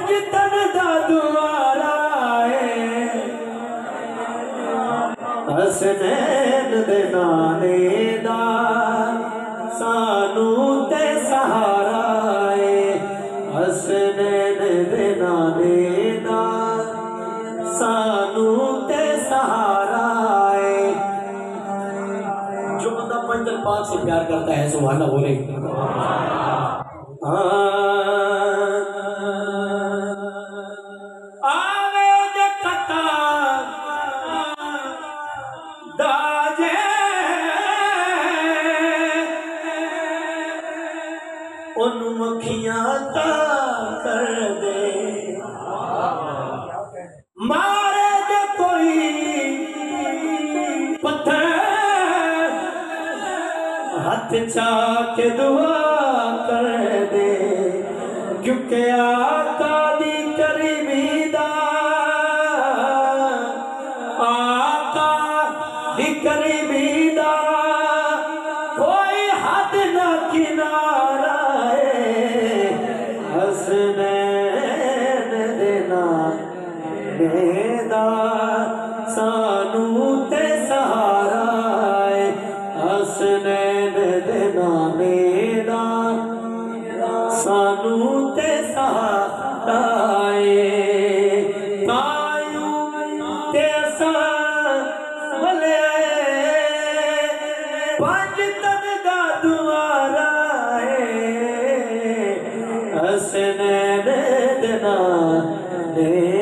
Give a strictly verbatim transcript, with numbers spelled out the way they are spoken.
पंज तन दा दुआरा है हसनैन दे नाले दा सानू ते सहारा है हसनैन दे नाले दा सानू ते सहारा है। जो बंदा पंजल पाक से प्यार करता है सुभान अल्लाह बोले। आवे जखता दाजे उन मखियां ता कर दे मारे दे कोई पत्थर हाथ चाक दुआ कर दे क्योंकि आका दी करीबी दा आका दी करीबी दा कोई हद ना किनारा है हसनैन दे नाले दा सानू ते सहारा है हसनैन दे नाले दा सानू ते सहारा है तायू ते सावले पंज तन दा दुआरा है हसनैन दे नाले